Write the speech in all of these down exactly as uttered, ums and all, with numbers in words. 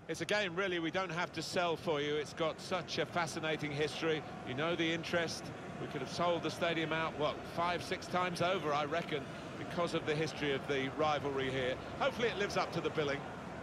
It's a game, really, we don't have to sell for you. It's got such a fascinating history. You know the interest. We could have sold the stadium out, what, five, six times over, I reckon, because of the history of the rivalry here. Hopefully it lives up to the billing.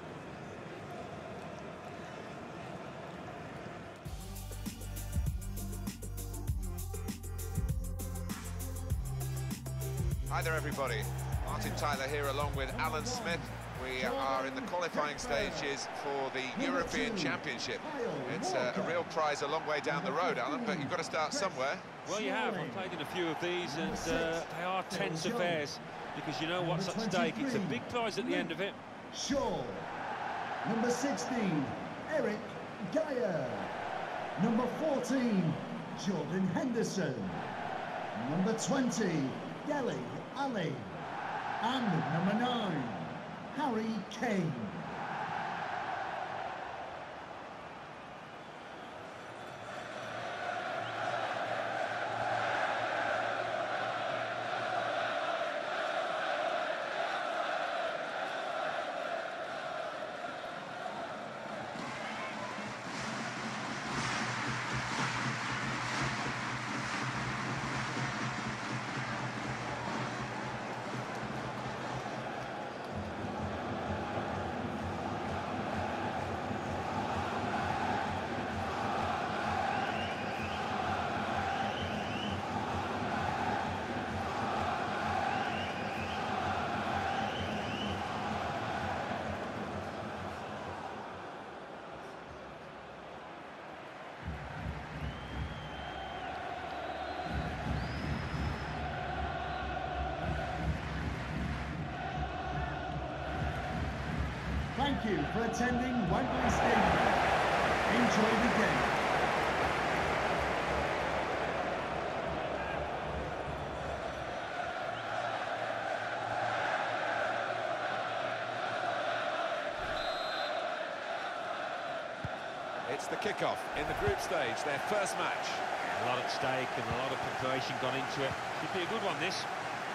Hi there, everybody. Martin Tyler here along with Alan Smith. We are in the qualifying stages for the European Championship. It's a, a real prize a long way down the road, Alan, but you've got to start somewhere. Well, you have. I've played in a few of these, and uh, they are tense affairs, because you know what's at stake. It's a big prize at the end of it. Shaw. Number sixteen, Eric Geyer. Number fourteen, Jordan Henderson. Number twenty, Dele Alli. And number nine, Harry Kane. Thank you for attending Wembley Stadium. Enjoy the game. It's the kickoff in the group stage, their first match. A lot at stake and a lot of preparation gone into it. Should be a good one, this.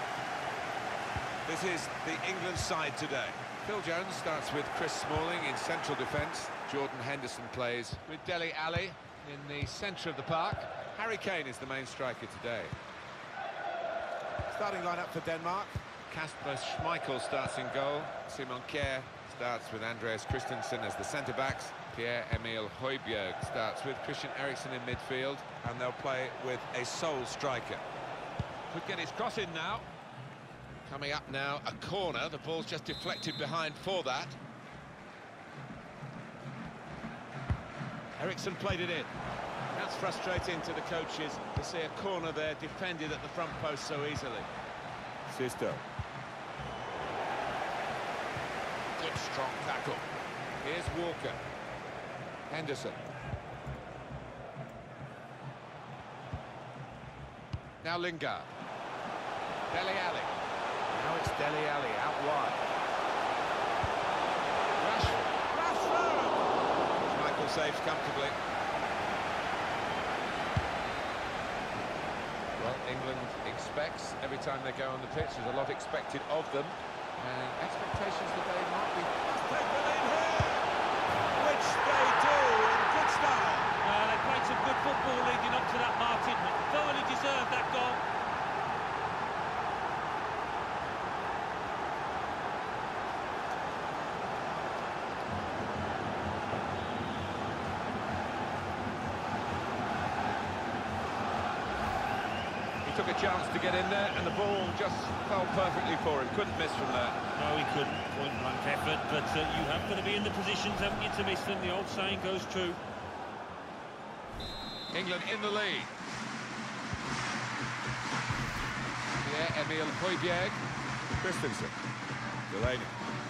This is the England side today. Phil Jones starts with Chris Smalling in central defence. Jordan Henderson plays with Dele Alli in the centre of the park. Harry Kane is the main striker today. Starting lineup for Denmark. Kasper Schmeichel starts in goal. Simon Kjær starts with Andreas Christensen as the centre-backs. Pierre-Emile Højbjerg starts with Christian Eriksen in midfield. And they'll play with a sole striker. Could get his cross in now. Coming up now, a corner. The ball's just deflected behind for that. Eriksen played it in. That's frustrating to the coaches to see a corner there defended at the front post so easily. Sisto. Good strong tackle. Here's Walker. Henderson. Now Lingard. Dele Alli. Now it's Dele Alli out wide. Rashford. Rashford! Michael saves comfortably. Well, England expects every time they go on the pitch, there's a lot expected of them. And expectations that they might be... Must take the lead here! Which they do in good style. Uh, they played some good football leading up to that, Martin. Thoroughly deserved that goal. He took a chance to get in there, and the ball just fell perfectly for him. Couldn't miss from there. No, he couldn't. Point blank effort, but uh, you have got to be in the positions, haven't you, to miss them? The old saying goes true. England in the lead. Pierre-Emile Højbjerg. Christensen. Delaney.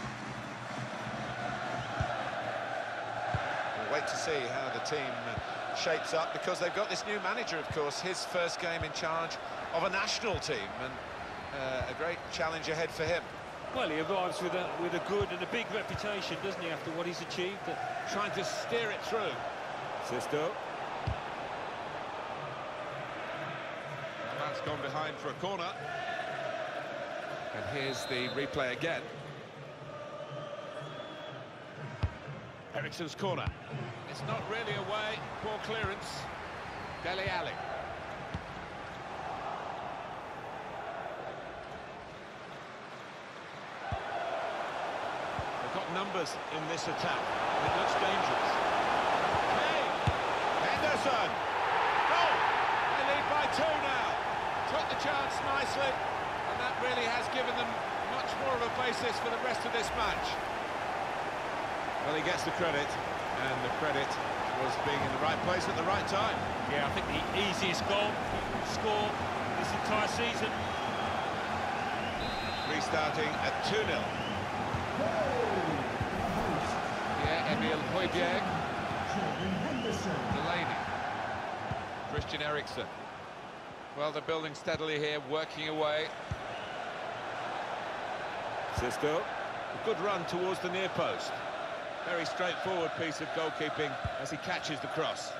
We'll wait to see how the team shapes up, because they've got this new manager, of course, his first game in charge of a national team, and uh, a great challenge ahead for him. Well, he arrives with a with a good and a big reputation, doesn't he, after what he's achieved? Trying to steer it through. Sisto. Well, that's gone behind for a corner. And here's the replay again. Eriksen's corner. It's not really away, poor clearance. Dele Alli. They've got numbers in this attack. It looks dangerous. Hey! Henderson! Goal! They lead by two now. Took the chance nicely, and that really has given them much more of a basis for the rest of this match. Well, he gets the credit, and the credit was being in the right place at the right time. Yeah, I think the easiest goal he can score this entire season. Restarting at two nil. Pierre-Emile Højbjerg. Delaney. Christian Eriksen. Well, they're building steadily here, working away. Xisco. A good run towards the near post. Very straightforward piece of goalkeeping as he catches the cross.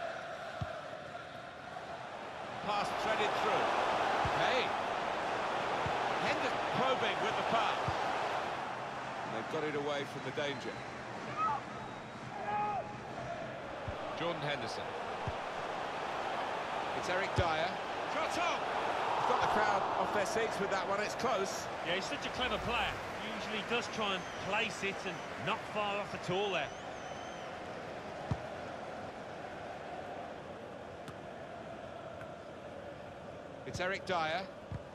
Pass threaded through. Hey! Henderson probing with the pass. And they've got it away from the danger. Jordan Henderson. It's Eric Dyer. Shot on! He's got the crowd off their seats with that one. It's close. Yeah, he's such a clever player. Usually does try and place it and not far off at all there. It's Eric Dyer.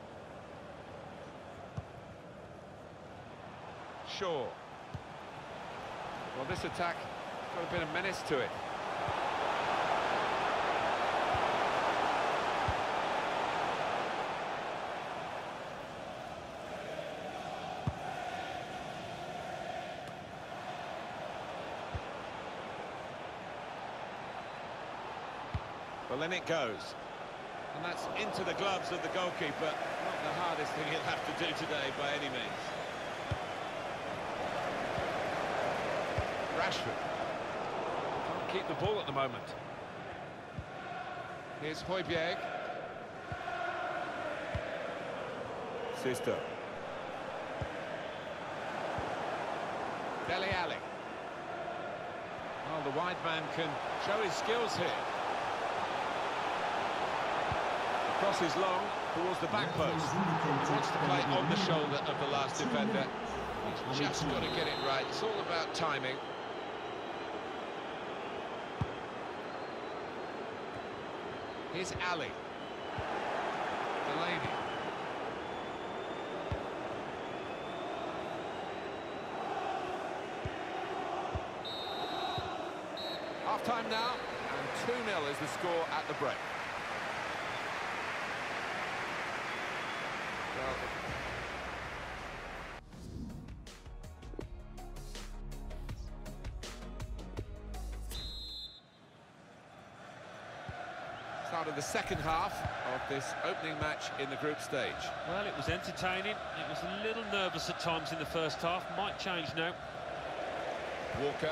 Shaw. Well, this attack got a bit of menace to it. Well, then it goes. And that's into the gloves of the goalkeeper. Not the hardest thing he'll have to do today by any means. Rashford. Can't keep the ball at the moment. Here's Højbjerg. Sisto. Dele Alli. Well, the wide man can show his skills here. Cross is long towards the back post. He wants to play on the shoulder of the last defender. He's just got to get it right. It's all about timing. Here's Ali. Delaney. Half-time now, and two nil is the score at the break. Start of the second half of this opening match in the group stage. Well, it was entertaining. It was a little nervous at times in the first half. Might change now. Walker.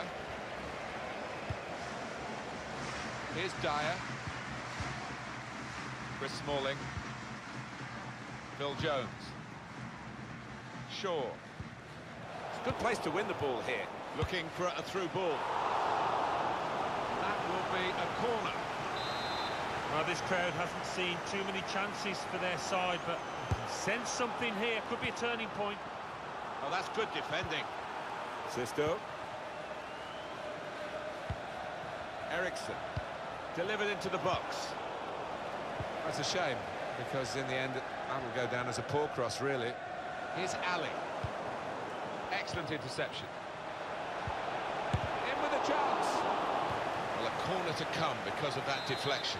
Here's Dyer. Chris Smalling. Phil Jones. Shaw. It's a good place to win the ball here. Looking for a through ball. That will be a corner. Well, this crowd hasn't seen too many chances for their side, but sense something here. Could be a turning point. Oh, that's good defending. Sisto. Eriksen. Delivered into the box. That's a shame, because in the end, that'll go down as a poor cross, really. Here's Ali. Excellent interception. In with a chance. Well, a corner to come because of that deflection.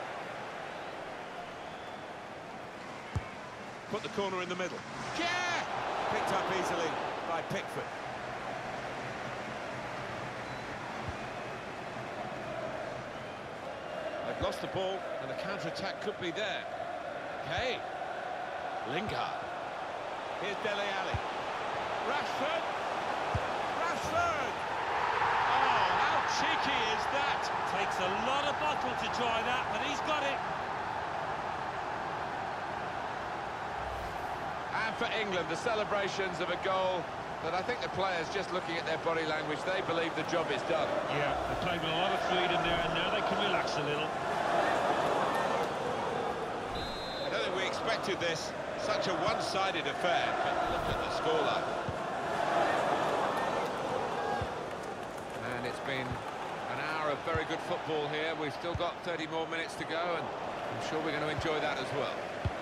Put the corner in the middle. Yeah! Picked up easily by Pickford. They've lost the ball, and the counter-attack could be there. Okay. Lingard. Here's Dele Alli. Rashford! Rashford! Oh, how cheeky is that? Takes a lot of bottle to try that, but he's got it. And for England, the celebrations of a goal But I think the players, just looking at their body language, they believe the job is done. Yeah, they played with a lot of freedom there, and now they can relax a little. I don't think we expected this, such a one-sided affair, but look at the scoreline. And it's been an hour of very good football here. We've still got thirty more minutes to go, and I'm sure we're going to enjoy that as well.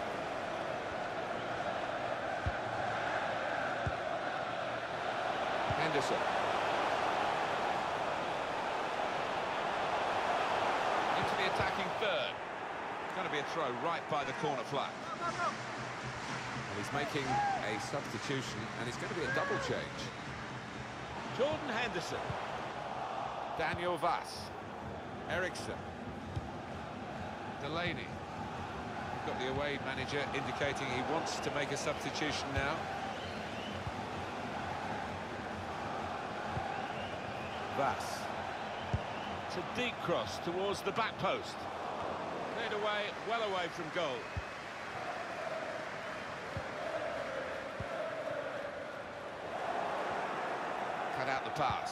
Henderson. Into the attacking third. It's going to be a throw right by the corner flag. And he's making a substitution, and it's going to be a double change. Jordan Henderson. Daniel Vass. Eriksson. Delaney. We've got the away manager indicating he wants to make a substitution now. Vass. It's a deep cross towards the back post. Cleared away, well away from goal. Cut out the pass.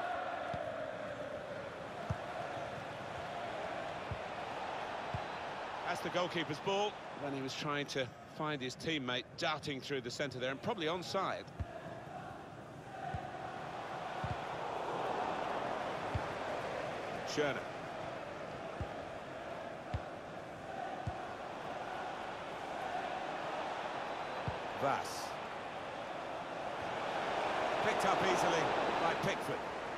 That's the goalkeeper's ball. When he was trying to find his teammate darting through the centre there, and probably onside. Schöne. Vass. Picked up easily by Pickford.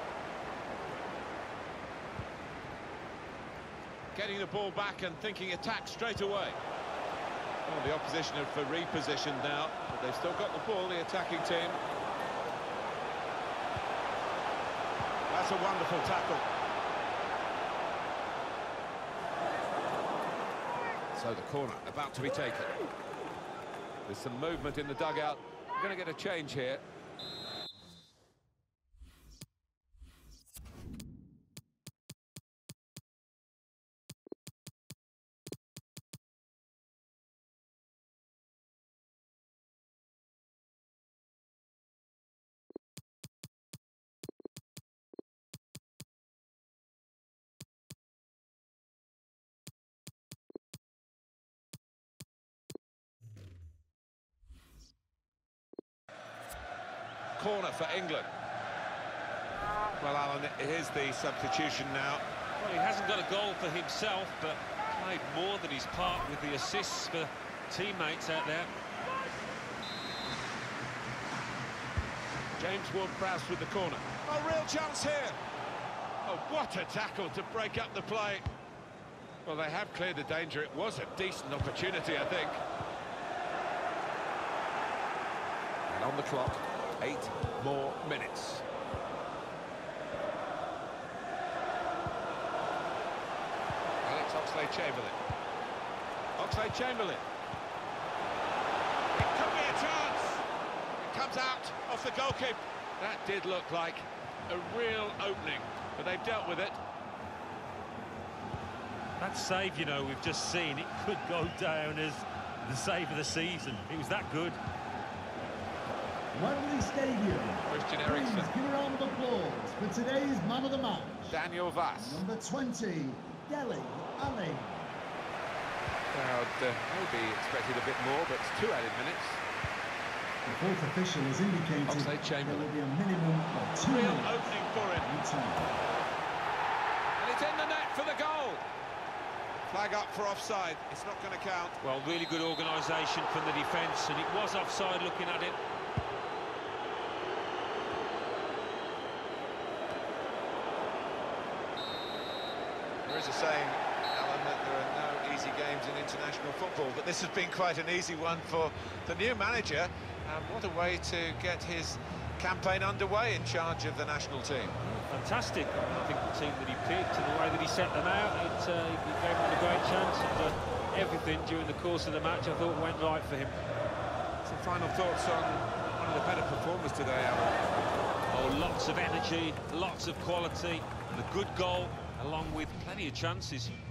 Getting the ball back and thinking attack straight away. Well, the opposition have repositioned now, but they've still got the ball, the attacking team. That's a wonderful tackle. So the corner about to be taken. There's some movement in the dugout. We're going to get a change here. Corner for England. Well, Alan, here's the substitution now. Well, he hasn't got a goal for himself, but played more than his part with the assists for teammates out there. James Ward-Prowse with the corner. Oh, real chance here. Oh, what a tackle to break up the play. Well, they have cleared the danger. It was a decent opportunity, I think. And on the clock, eight more minutes. Alex Oxlade-Chamberlain. Oxlade-Chamberlain. It could be a chance. It comes out off the goalkeeper. That did look like a real opening, but they've dealt with it. That save, you know, we've just seen, it could go down as the save of the season. It was that good. Wembley Stadium. Christian Please Eriksen. give a round of applause for today's man of the match. Daniel Vass. Number twenty, Dele Alli. Crowd uh, maybe expected a bit more, but it's two added minutes. The fourth official has indicated there Oxlade-Chamberlain. will be a minimum of two Real minutes opening for him. in time. And it's in the net for the goal. Flag up for offside. It's not going to count. Well, really good organisation from the defence, and it was offside looking at it. There is a saying, Alan, that there are no easy games in international football, but this has been quite an easy one for the new manager. And what a way to get his campaign underway in charge of the national team. Fantastic. I think the team that he picked and the way that he set them out, it, uh, he gave them a great chance, and uh, everything during the course of the match I thought went right for him. Some final thoughts on one of the better performers today, Alan? Oh, lots of energy, lots of quality, and a good goal, along with plenty of chances.